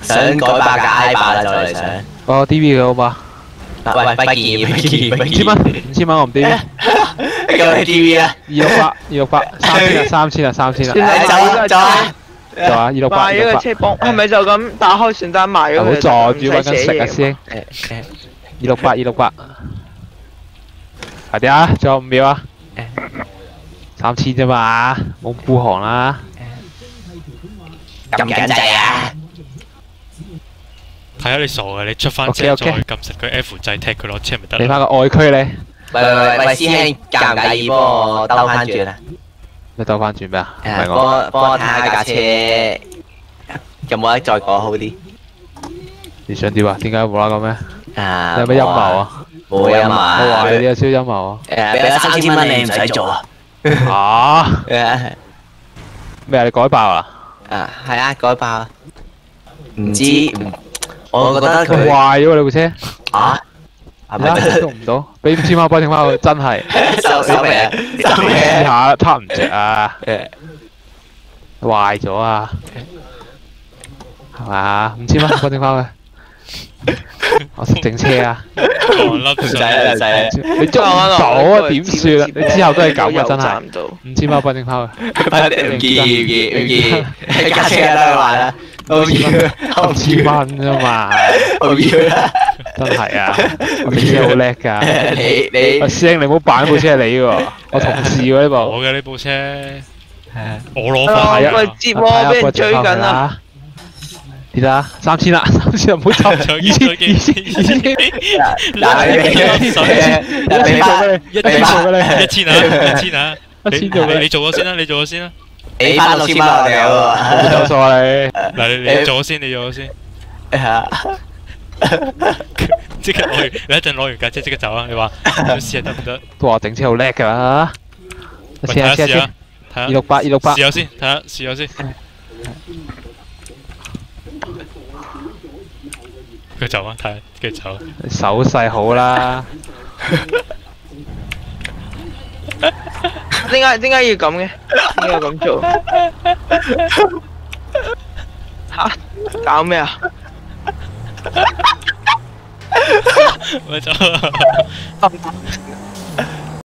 想改霸架 I 霸啦，就嚟想。 哦 DV 嘅好嘛？ 喂，不建議，不建議，不建議。 5000蚊我唔 DV。 夠你 DV 啊 268，268，3000啦，3000啦，3000啦。 走啊走啊！ 做啊，268。 買咗個車幫，係咪就咁打開傳單賣咗佢？ 唔好坐住揾緊食啊師兄。268，268。快啲啊！仲有5秒啊！3000啫嘛，冇孤寒啦。 撳緊掣啊！ 睇下你傻嘅，你出翻車再撳實佢 F 掣踢佢落車咪得啦。 你翻個外區你。 喂，師兄，介唔介意幫我兜翻轉啊？ 你兜翻轉咩啊？ 幫我睇下架車有冇得再改好啲？ 你想點啊？點解無啦咁咩？ 啊！ 你有咩陰謀啊？ 冇陰謀。 我話你有超陰謀啊！ 俾咗3000蚊你唔使做啊！ 嚇？咩啊？你改爆啊？ 係啊，改爆啊！唔知，我覺得佢壞咗你部車。 啊？係咪用唔到？俾5000蚊幫整翻佢，真係。 收皮啊！收皮試下撻唔着啊！壞咗啊！係嘛？5000蚊幫整翻佢。我識整車啊！ 唔使啦，唔使啦。 你捉唔到啊？點算啊？你之後都係咁啊！真係。5000蚊幫整翻佢。 唔建議，架車啦壞啦。我要 5000蚊啫嘛。 我要啦。 真係啊！我部車好叻㗎。 你師兄你唔好扮部車係你喎，我同事喎呢部。 我嘅呢部車，我攞翻喂，接我俾人追緊啊！ 跌啦，3000啦，3000唔好走，2000， 嗱你做咩？一千做咩？ 1000啊，1000啊，1000 做咩？ 你做咗先啦，你做咗先啦。 俾翻6000蚊我哋喎。 冇走錯你。 嗱你做咗先，你做咗先。即刻攞完，你一陣攞完架車即刻走啊！你話試下得唔得？ 都話整車好叻㗎啦。 睇下試下 ，268，268。 試下先，睇下試下先。佢走啊！睇下，跟住走。 手勢好啦。 點解要咁嘅？點解要咁做？嚇！搞咩啊？ 咪走。